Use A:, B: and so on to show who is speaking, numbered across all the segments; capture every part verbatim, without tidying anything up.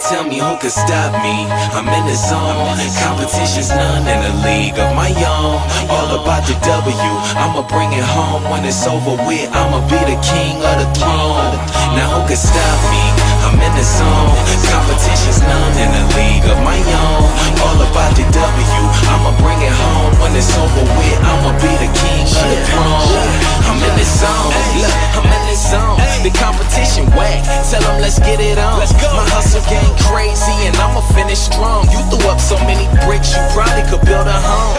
A: tell me who could stop me. I'm in the zone, competition's none in a league of my own. All about the W, I'ma bring it home. When it's over with, I'ma be the king of the throne. Now who could stop me? I'm in the zone, competition's none in a league of my own. All about the W, I'ma bring it home. When it's over with, I'ma be the king of the throne. I'm in the zone, look, I'm in the zone. The competition whack, tell them let's get it on. My hustle game crazy and I'ma finish strong. You threw up so many bricks, you probably could build a home.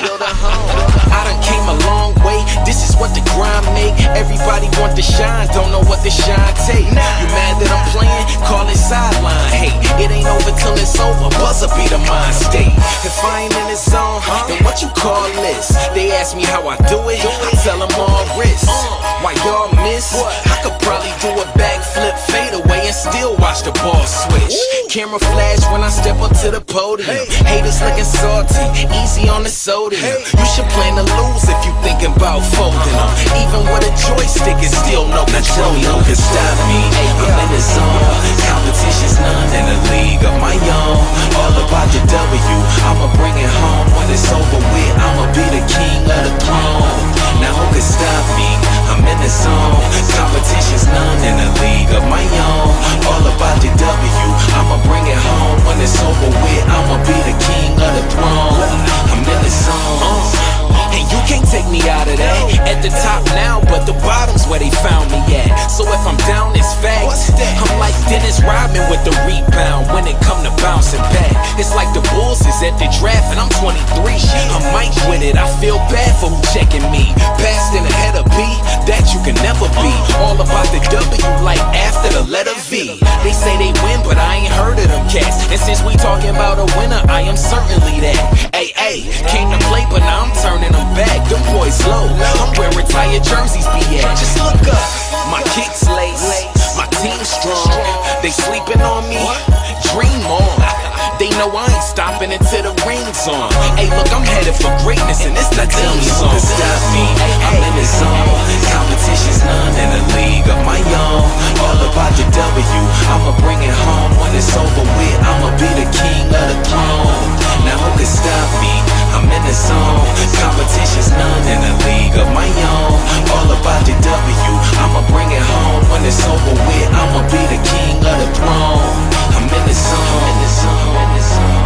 A: I done came a long way, this is what the grind make. Everybody want to shine, don't know what the shine take. You mad that I'm playing? Call it sideline. Hey, it ain't over till it's over, buzzer be the mind state. If I ain't in the zone, then what you call this? They ask me how I do it, I tell them all wrist. Why y'all miss? I could probably do a backflip, fade away, and still watch the ball switch. Camera flash when I step up to the podium. Haters looking salty, easy on the sodium. You should plan to lose if you thinking about folding them. Even with a joystick, it's still no control. Now tell me who can stop me. I'm in the zone, competition's none in a league of my own. All about the W, I'ma bring it home. When it's over with, I'ma be the king of the throne. Now who can stop me? I'm in the zone, competition's none in a league of my own. All about the W, I'ma bring it home. When it's over with, I'ma be the king of the throne. I'm in the zone. And you can't take me out of that. At the top now, but the bottom's where they found me at. So if I'm down, it's facts. I'm like Dennis Rodman with the rebound when it come to bouncing back. It's like the Bulls is at the draft and I'm twenty-three. I'm Mike with it, I feel bad for who checking me. Passed in ahead of B, that you can never be. All about the W like after the letter V. They say they win, but I ain't heard of them cats. And since we talking about a winner, I am certainly that. Ay, ay, came to play, but now I'm turning them back. Them boys low, I'm where retired jerseys be at. Just look up, my kicks lace, my team strong. They sleeping on me, dream on. They know I ain't stopping until the ring's on. Hey, look, I'm headed for greatness, and it's the team song. Stop me, I'm in the zone. Competition's none in a league of my own. All about the W, I'ma bring it home. When it's over with, I'ma be the king of the throne. Now who can stop me? I'm in the zone. Competition's none in a league of my own. All about the W, I'ma bring it home. When it's over with, I'ma be the king of the throne. I'm in the zone, in the zone, in the zone.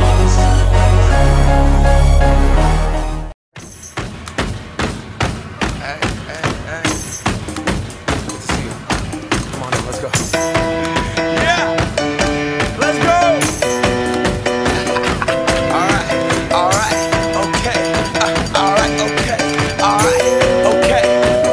A: Hey, hey, hey. Good to see you. Come on in, let's go. Yeah, let's go. All right, all right, okay. Uh, all right, okay, all right, okay.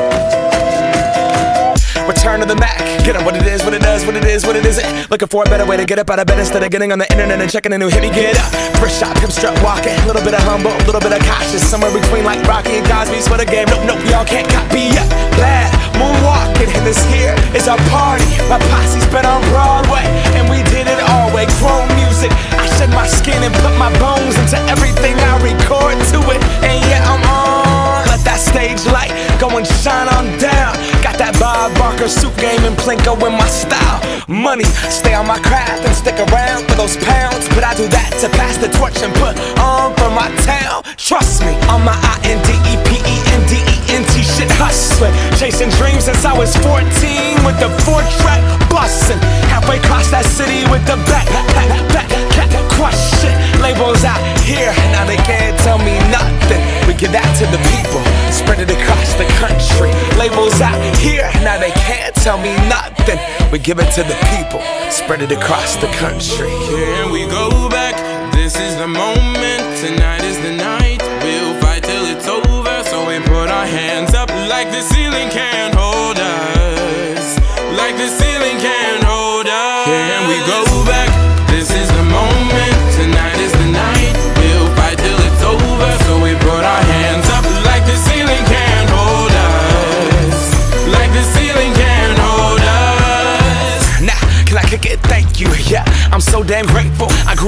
A: Return to the Mac. Get up what it is, what it does, what it is, what it isn't. Looking for a better way to get up out of bed instead of getting on the internet and checking a new hit. Me get up, first shot, hip strut walking. Little bit of humble, little bit of cautious. Somewhere between like Rocky and Cosby's for the game. Nope, nope, y'all can't copy yet. Glad moonwalking, and this here is our party. My posse's been on Broadway, and we did it all way. Chrome music, I shed my skin and put my bones into everything I record to it. And yeah, I'm on. Let that stage light go and shine on down. Got that Bob Barker suit game and Plinko in my style. Money, stay on my craft and stick around for those pounds. But I do that to pass the torch and put on for my town. Trust me, on my I N D E P E N D E N T shit hustling. Chasing dreams since I was fourteen with the four track bustin'. Halfway across that city with the back, back, back, back, crush shit. Labels out here, now they can't tell me nothing. We give that to the people, spread it across the country. Labels out here, now they can't tell me nothing. We give it to the people, spread it across the country.
B: Here we go back, this is the moment. Tonight is the night, we'll fight till it's over. So we put our hands up like the ceiling can't hold us. Like the ceiling can't hold us. Here we go back, this is the moment. Tonight is the night, we'll fight till it's over. So we put our hands up like the ceiling can't hold us. Like the ceiling can't hold us.
A: Nah, can I kick it? Thank you, yeah, I'm so damn grateful. I grew up really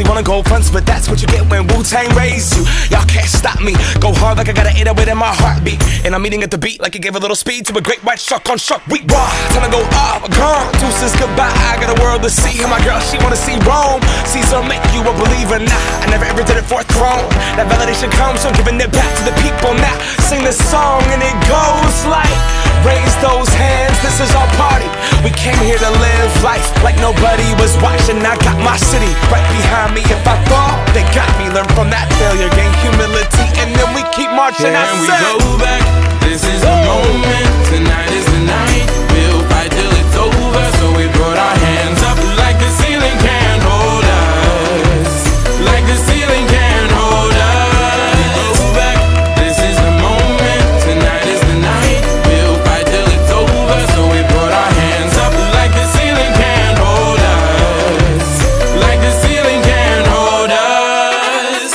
C: wanna go fronts, but that's what you get when Wu-Tang raised you. Y'all can't stop me. Go hard like I got an eight oh eight in my heartbeat. And I'm eating at the beat like it gave a little speed to a great white shark on shark week. Raw, time to go off, gone. Deuces goodbye, I got a world to see. And my girl, she wanna see Rome. Caesar make you a believer. Nah, I never ever did it for a throne. That validation comes from giving it back to the people. Now sing this song and it goes like, raise those hands, this is our party. We came here to live life like nobody was watching. I got my city right behind me. If I fall, they got me. Learn from that failure, gain humility, and then we keep marching.
B: Can we go back? This is the moment. Tonight is the night. We'll fight till it's over. So we put our hands up like the ceiling can't hold us. Like the ceiling can't hold us. We go back. This is the moment. Tonight is the night. We'll fight till it's over. So we put our hands up like the ceiling can't hold us. Like the ceiling can't hold us.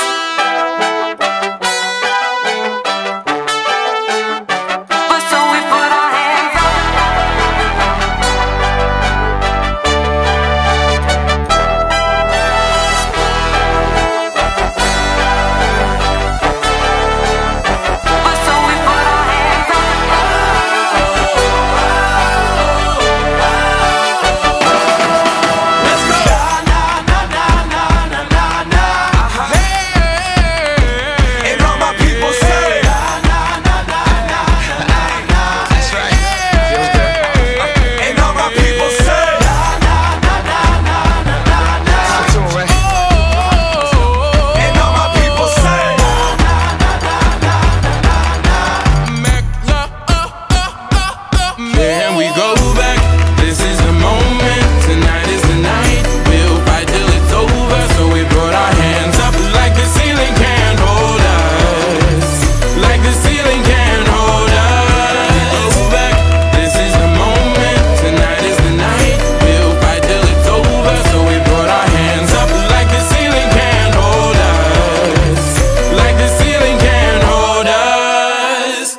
D: But so we put our hands up. But so we put our hands up.
C: Let's go. And all my people say, that's right. And all my people say, and all my people say,
B: Can we go back? This is the moment. Tonight is the night. We'll fight till it's over. So we put our hands up like the ceiling can't hold us. Like the ceiling can't hold us. Go back. This is the moment. Tonight is the night. We'll fight till it's over. So we put our hands up like the ceiling can't hold us. Like the ceiling can't hold us.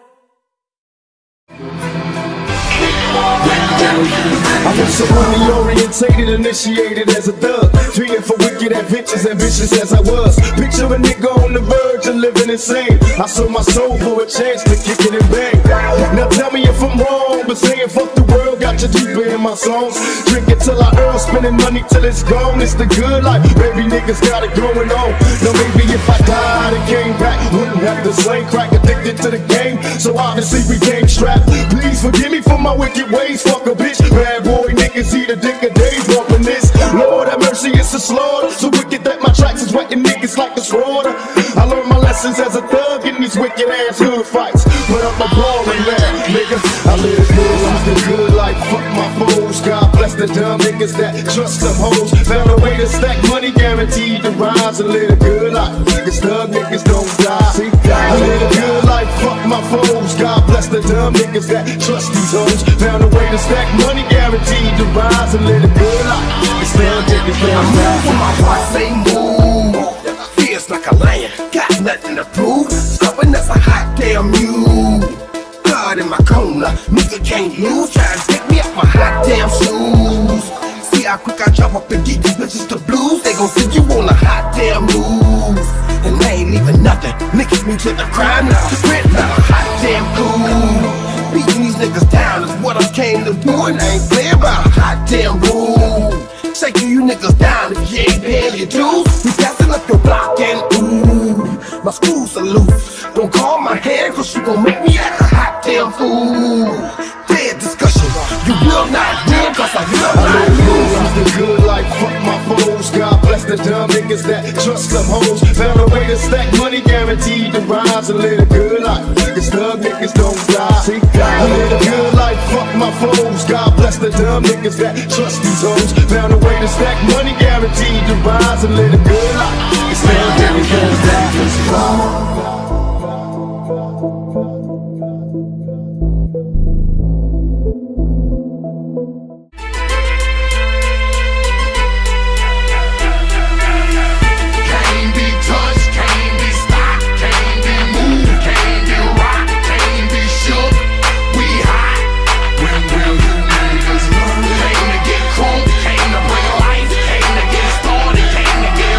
E: I was so money orientated, initiated as a thug, feeling for wicked adventures, ambitious as I was. Picture a nigga on the verge of living insane. I sold my soul for a chance to kick it and bang. Now tell me if I'm wrong, but saying fuck the world got you deeper in my songs. Drinking till I earn, spending money till it's gone. It's the good life, baby niggas got it going on. Now maybe if I died and came back, wouldn't have the same crack, addicted to the game. So obviously we game strapped. Please forgive me for my wicked ways, fuck a bitch. Bad boy niggas eat a dick a day, bumping this. Lord have mercy, it's a slaughter. So wicked that my tracks is wetting niggas like a slaughter. I learned my lessons as a thug in these wicked ass hood fights. But I'm a brawling man, nigga. I live the good life, the good life, fuck my foes. God bless the dumb niggas that trust them hoes. Found a way to stack money, guaranteed to rise and live a good life. Cause thug niggas don't die. See, I live a good life, fuck my foes. God bless the dumb niggas that trust these hoes. Found a way to stack money, guaranteed to rise and live a good life. Cause thug niggas don't die.
F: When my heart say move, feels like a lion, got nothing to prove. Stubborn as a hot damn mule. God in my corner, nigga can't lose. Try to pick me up my hot damn shoes. See how quick I drop up and get these bitches the blues. They gon' see you on a hot damn move. And I ain't leaving nothing, niggas me to the crime now. Rent not a hot damn cool. Beating these niggas down is what I came to do. And I ain't playing by a hot damn rule. Shaking you niggas down if you ain't paying your dues. We passing up your block and ooh, my screws are loose. Don't call my hand cause you gon' make me act a hot damn fool. Dead discussion, you will not win cause I will not lose.
E: The good life, fuck my foes. God bless the dumb niggas that trust them hoes. Found a way to stack money, guaranteed to rise and live a good life. Cause thug niggas don't die. See, I live a good life, fuck my foes. God bless the dumb niggas that trust these hoes. Found a way to stack money, guaranteed to rise and live a good life. Cause thug niggas don't die.
F: Came to get crunk, came to bring life, came to get started, came to get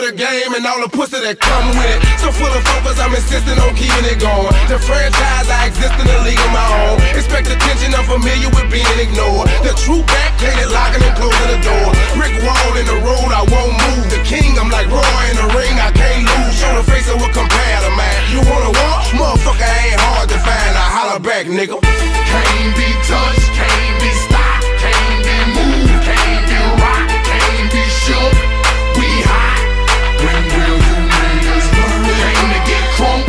F: the game and all the pussy that come with it. So full of focus, I'm insisting on keeping it going. The franchise, I exist in a league of my own. Expect attention, I'm familiar with being ignored. The true back, cated locking and closing the door. Brick wall in the road, I won't move. The king, I'm like Roy in the ring, I can't lose. Show the face of what compare to man. You wanna walk? Motherfucker ain't hard to find. I holler back, nigga.
G: Can't be touched, can't be stopped, can't be moved, can't be rocked, can't be shook. We hot. When will you niggas learn? Came to get crunk.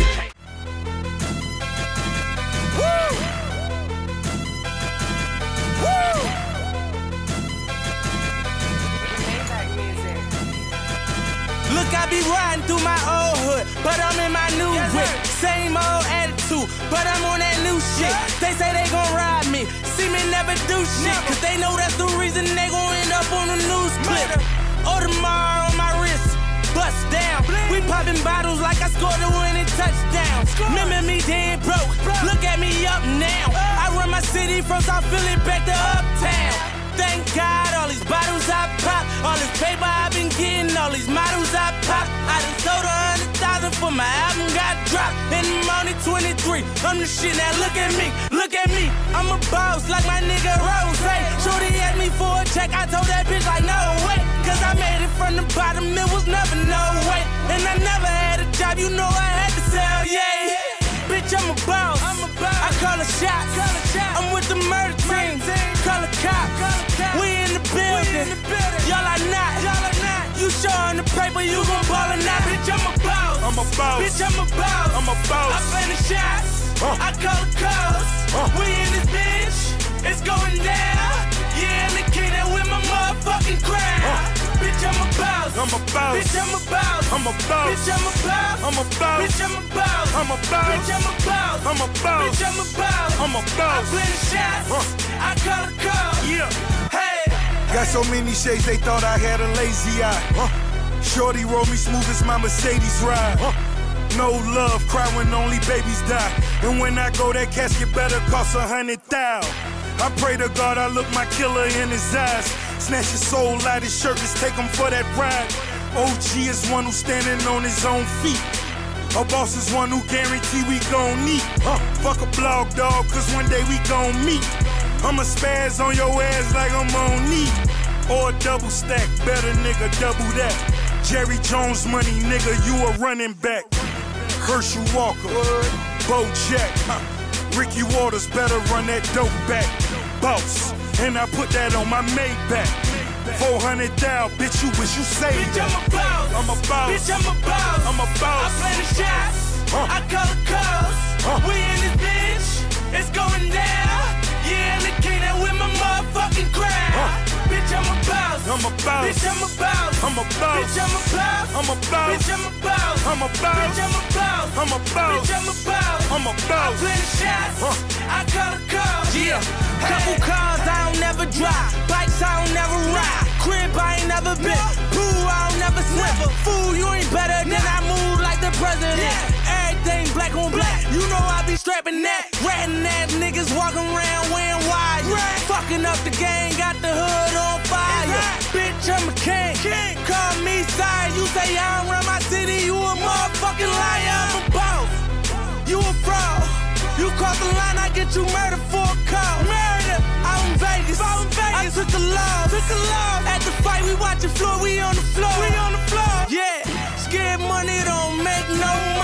H: Look, I be riding through my old hood, but I'm in my new yes, whip. Same old attitude, but I'm on that new shit. They say they gon' ride me, see me never do shit. Cause they know that's the reason they gon' end up on the news clip. Audemars on my wrist, bust down. We popping bottles like I scored a winning touchdown. Remember me dead broke, look at me up now. I run my city from South Philly back to Uptown. Thank God, all these bottles I pop, all this paper I've been getting, all these models I pop. I done sold a hundred thousand for my album got dropped. And I'm only twenty-three, I'm the shit, now look at me, look at me. I'm a boss like my nigga Rose. Shorty asked me for a check, I told that bitch like no way. Cause I made it from the bottom, it was never no way. And I never had a job, you know I had to sell, yeah. Bitch, I'm a boss, I'm a boss. I call a shot, call a shot. I'm with the murder team, call a cop. We in the building, y'all are not. You showing the paper, you gon' ball or not. Bitch, I'm a boss, I'm a boss. Bitch, I'm a boss, I'm a boss. I play the shots, uh. I call the calls. uh. We in this bitch, it's going down. Yeah, in the kingdom with my motherfucking crown. uh. Bitch, I'm a boss, I'm a boss. Bitch, I'm a boss, I'm a boss. Bitch, I'm a boss, I'm a boss. Bitch, I'm a boss, I'm a boss. Bitch, I'm a boss, I'm a boss. Bitch, I'm a boss, I'm a boss. I play the shots, uh. I call the calls. Yeah, hey.
I: Got so many shades, they thought I had a lazy eye. Huh? Shorty roll me smooth as my Mercedes ride. Huh? No love, cry when only babies die. And when I go, that casket better cost a hundred thousand. I pray to God I look my killer in his eyes. Snatch his soul out his shirt, just take him for that ride. O G is one who's standing on his own feet. A boss is one who guarantee we gon' meet. Huh? Fuck a blog dog, cause one day we gon' meet. I'ma spaz on your ass like I'm on knee. Or a double stack, better nigga, double that. Jerry Jones money, nigga, you a running back. Herschel Walker, Bo Jack, huh? Ricky Waters, better run that dope back. Boss, and I put that on my Maybach. four hundred thousand, bitch, you wish you saved
H: Bitch,
I: that.
H: I'm a boss,
I: I'm a boss.
H: Bitch, I'm a boss,
I: I'm a boss.
H: I play the shots,
I: huh?
H: I call the calls. huh? We in this bitch, it's going down. Yeah, in the kingdom with my motherfucking crown. huh? Bitch, I'm a boss,
I: I'm a boss.
H: Bitch, I'm a boss,
I: I'm a boss.
H: Bitch, I'm a boss,
I: I'm a boss.
H: Bitch, I'm a boss,
I: I'm a boss.
H: Bitch, I'm a boss,
I: I'm a boss.
H: Bitch, I'm a boss,
I: I'm a
H: I
I: boss.
H: play the shots,
I: huh?
H: I call the calls. Yeah, couple cars I don't never drive, bikes I don't never ride, crib I ain't never been, pool I don't never swim. Fool, you ain't better than I move like the president. Everything black on black, you know I be strapping that. Ratting ass niggas walking around wearing wires, fucking up the game, got the hood on fire. Bitch, I'm a king, call me sire. You say I don't run my city, you a motherfucking liar. I'm a boss, you a fraud. You cross the line, I get you murdered for a call. Murder, out in Vegas. Out in Vegas. I took the law. Took the law. At the fight, we watching floor, we on the floor. We on the floor. Yeah, scared money don't make no